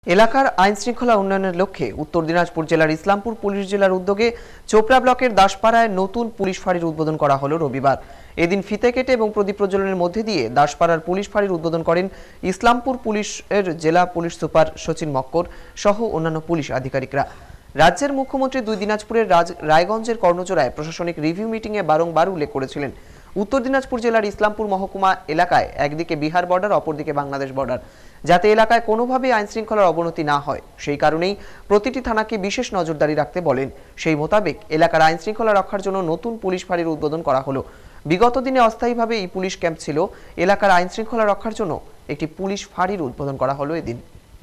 এলাকার আইন শৃঙ্খলা উন্নয়নের লক্ষ্যে উত্তর দিনাজপুর জেলার ইসলামপুর পুলিশ জেলার উদ্যোগে চোপড়া ব্লকের দাসপাড়ায় নতুন পুলিশ ফাঁড়ির উদ্বোধন করা হলো রবিবার। এদিন ফিতে কেটে এবং প্রদীপ প্রজ্বলনের মধ্যে দিয়ে দাসপাড়ার পুলিশ ফাঁড়ির উদ্বোধন করেন ইসলামপুর পুলিশের জেলা পুলিশ সুপার সচিন মক্কর সহ অন্যান্য পুলিশ আধিকারিকরা। রাজ্যের মুখ্যমন্ত্রী দুই দিনাজপুরের রায়গঞ্জের কর্ণজোড়ায় প্রশাসনিক রিভিউ মিটিংয়ে বারংবার উল্লেখ করেছিলেন উত্তর দিনাজপুর জেলার ইসলামপুর মহকুমা এলাকায় একদিকে বিহার বর্ডার, অপরদিকে বাংলাদেশ বর্ডার, যাতে এলাকায় কোনোভাবেই আইন শৃঙ্খলার অবনতি না হয় সেই কারণেই প্রতিটি থানাকে বিশেষ নজরদারি রাখতে বলেন। সেই মোতাবেক এলাকার আইন শৃঙ্খলা রক্ষার জন্য নতুন পুলিশ ফাঁড়ির উদ্বোধন করা হলো। বিগত দিনে অস্থায়ীভাবে এই পুলিশ ক্যাম্প ছিল, এলাকার আইন শৃঙ্খলা রক্ষার জন্য একটি পুলিশ ফাঁড়ির উদ্বোধন করা হলো এদিন।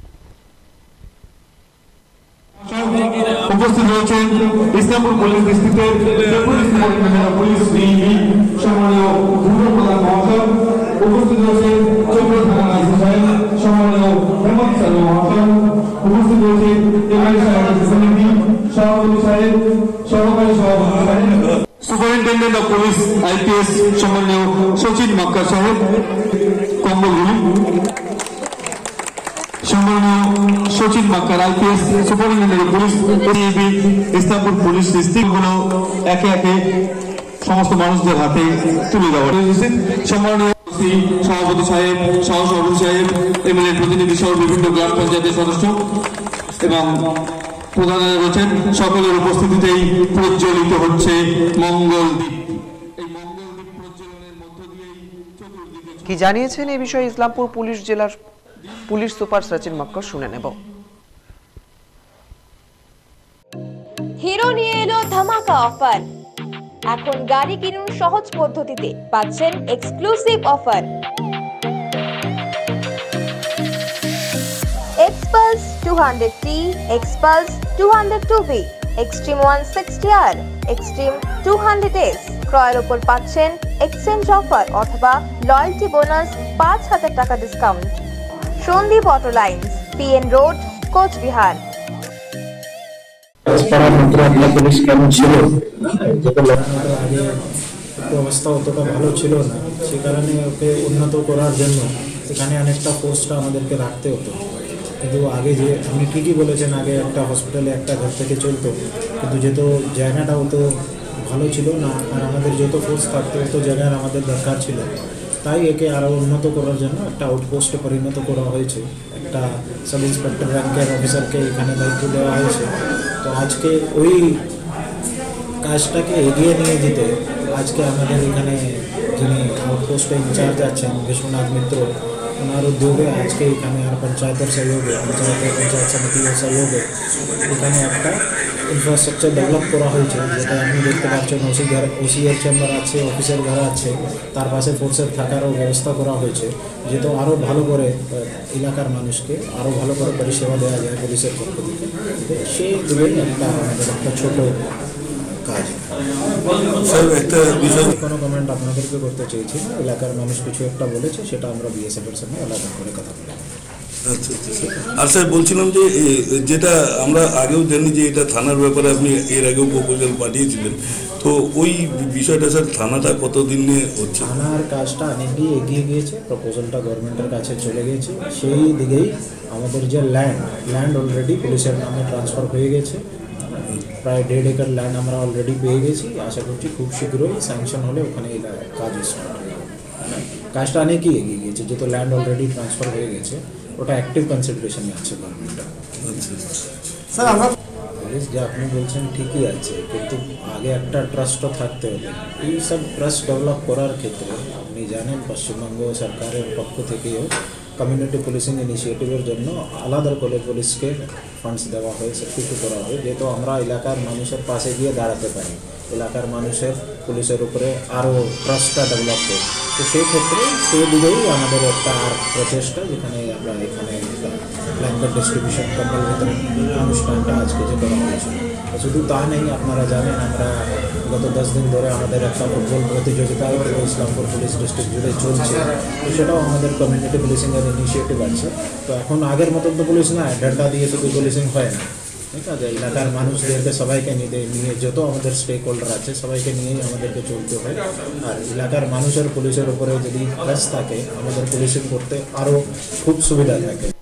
উপস্থিত রয়েছেন ইসলামপুর পুলিশ ডিস্ট্রিক্টের deputy superintendent of police DB সম্মানীয় ভূপেন প্রধান মহাশয়, উপস্থিত রয়েছেন চোপড়া থানা আইসি সাহেব সম্মানীয় হেমন্ত শর্মা মহাশয়, উপস্থিত রয়েছেন এমআই সাহেবের প্রতিনিধি সভাপতি সাহেব, সহকারী সভাপতি সাহেব, সুপারিনটেন্ডেন্ট অফ পুলিশ আইপিএস সম্মানীয় সচিন মক্কর সাহেব, কম্বলগুলি সম্মানীয় Sachin Makkar IPS superintendent police DB Islampur police ডিস্ট্রিক্টগুলো একে একে সমস্ত মানুষদের হাতে তুলে দেওয়া হয়েছে। সম্মানীয় সভাপতি সাহেব, সহসভাপতি সাহেব, এমএলএ প্রতিনিধি সহ বিভিন্ন গ্রাম পঞ্চায়েতের সদস্য এবং প্রধান রয়েছেন, সকলের উপস্থিতিতেই প্রজ্বলিত হচ্ছে মঙ্গল দ্বীপ। এই মঙ্গল দ্বীপ প্রজ্বলনের মধ্য দিয়েই চতুর্দিকে কি জানিয়েছেন এই বিষয়ে ইসলামপুর পুলিশ জেলার পুলিশ সুপার সচিন মক্কর, শুনে নেব। হিরো নিয়ে এলো ধামাকা অফার। এখন গাড়ি কিনুন সহজ পদ্ধতিতে, পাচ্ছেন exclusive offer. Xpulse 200T, Xpulse 202V, Xtreme 160R, Xtreme 200S ক্রয়ের উপর পাচ্ছেন এক্সচেঞ্জ অফার অথবা লয়্যালটি বোনাস ৫,০০০ টাকা discount. Sandeep auto lines, PN road, Cooch Behar. Police কেমন ছিল? আগে অবস্থা অতটা ভালো ছিল না, সে কারণে ওকে উন্নত করার জন্য এখানে অনেকটা পোস্টটা আমাদেরকে রাখতে হতো। কিন্তু আগে যে আপনি ঠিকই বলেছেন, আগে একটা হসপিটালে একটা ঘর থেকে চলতো, কিন্তু যেহেতু জায়গাটা অত ভালো ছিল না আর আমাদের যত ফোর্স থাকতো তত জায়গার আমাদের দরকার ছিল, তাই একে আরও উন্নত করার জন্য একটা আউটপোস্টে পরিণত করা হয়েছে। একটা সাব ইন্সপেক্টর র্যাঙ্কের অফিসারকে এখানে দায়িত্ব দেওয়া হয়েছে। তো আজকে ওই কাজটাকে এগিয়ে নিয়ে যেতে আজকে আমাদের এখানে যিনি আউটপোস্টে ইনচার্জ আছেন বিশ্বনাথ মিত্র, ওনার উদ্যোগে আজকে এখানে আর পঞ্চায়েতের সহযোগে, পঞ্চায়েত সমিতির সহযোগে এখানে একটা ইনফ্রাস্ট্রাকচার ডেভেলপ করা হয়েছে, যেটা আপনি দেখতে পাচ্ছেন। ওসিএর চেম্বার আছে, অফিসের ঘর আছে, তার পাশে ফোর্সের থাকারও ব্যবস্থা করা হয়েছে, যেহেতু আরও ভালো করে এলাকার মানুষকে আরও ভালো করে পরিষেবা দেওয়া যায় পুলিশের পক্ষ থেকে। সেই দিকেই একটা আমাদের একটা ছোট কাজ। একটা বিষয় কোনো কমেন্ট আপনাদেরকে করতে চেয়েছি না, এলাকার মানুষ কিছু একটা বলেছে, সেটা আমরা বিএসএফের সঙ্গে আলাদা করে কথা বলি। আচ্ছা আচ্ছা। আর স্যার বলছিলাম যে যেটা আমরা আগেও জানি যে এটা থানার ব্যাপারে আপনি এর আগেও প্রপোজাল পাঠিয়েছিলেন, তো ওই বিষয়টা স্যার থানাটা কতদিন নিয়ে হচ্ছে? থানার কাজটা অনেকই এগিয়ে গিয়েছে, প্রপোজালটা গভর্নমেন্টের কাছে চলে গিয়েছে। সেই দিকেই আমাদের যে ল্যান্ড অলরেডি পুলিশের নামে ট্রান্সফার হয়ে গেছে, প্রায় 1.5 একর ল্যান্ড আমরা অলরেডি পেয়ে গেছি। আশা করছি খুব শীঘ্রই স্যাংশন হলে ওখানে কাজ স্টার্ট হয়ে যাবে। কাজটা অনেকই এগিয়ে গিয়েছে, যেহেতু ল্যান্ড অলরেডি ট্রান্সফার হয়ে গেছে, ওটা অ্যাক্টিভ কনসিডারেশনে আছে গভর্নমেন্টটা। স্যার আমরা যে আপনি বলছেন ঠিকই আছে, কিন্তু আগে একটা ট্রাস্টও থাকতে হবে। এই সব ট্রাস্ট ডেভেলপ করার ক্ষেত্রে আপনি জানেন পশ্চিমবঙ্গ সরকারের পক্ষ থেকেও কমিউনিটি পুলিশিং ইনিশিয়েটিভের জন্য আলাদা করে পুলিশকে ফান্ডস দেওয়া হয়, সব কিছু করা হয়, যেহেতু আমরা এলাকার মানুষের পাশে গিয়ে দাঁড়াতে পারি, এলাকার মানুষের পুলিশের উপরে আরও ট্রাস্টটা ডেভেলপ করি। তো সেই ক্ষেত্রে সেই দিকেই আমাদের একটা আর প্রচেষ্টা, যেখানে আমরা এখানে ব্ল্যাঙ্কেট ডিস্ট্রিবিউশন কম্বল বিতরণ অনুষ্ঠানটা আজকে যে করা হয়েছিল। শুধু তা নেই, আপনারা জানেন আমরা গত 10 দিন ধরে আমাদের একটা ফুটবল প্রতিযোগিতাও ইসলামপুর পুলিশ ডিস্ট্রিক্ট জুড়ে চলছে, তো সেটাও আমাদের কমিউনিটি পুলিশিংয়ের ইনিশিয়েটিভ আছে। তো এখন আগের মতন তো পুলিশ না, ডেটা দিয়ে শুধু পুলিশিং হয় না, ঠিক আছে। এলাকার মানুষদেরকে সবাইকে নিয়ে যত আমাদের স্টেক হোল্ডার আছে সবাইকে নিয়েই আমাদেরকে চলতে হয়। আর এলাকার মানুষের পুলিশের উপরে যদি ট্রাস্ট থাকে, আমাদের পুলিশিং করতে আরও খুব সুবিধা থাকে।